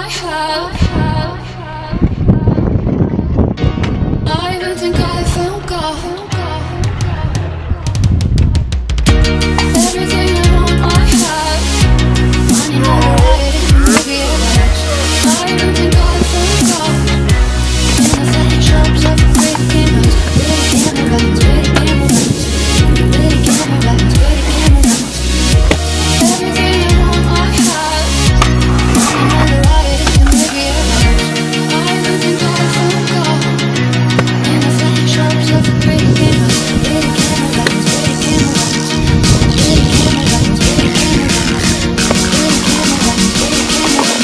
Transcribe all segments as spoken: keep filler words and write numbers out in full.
I have. I don't think I found God. Everything I want, I have. Money, not a ride, maybe a match. I don't think I found God. In the funny shops of breaking hearts, really came around, really came around, really came around, really came around. Everything I want, I have. Money, not a ride, maybe a match. I don't think I found God. In the funny shops of breaking hearts, really came around, really came around, really came around, really came around, really came around, really came around.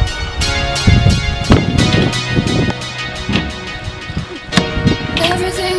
Everything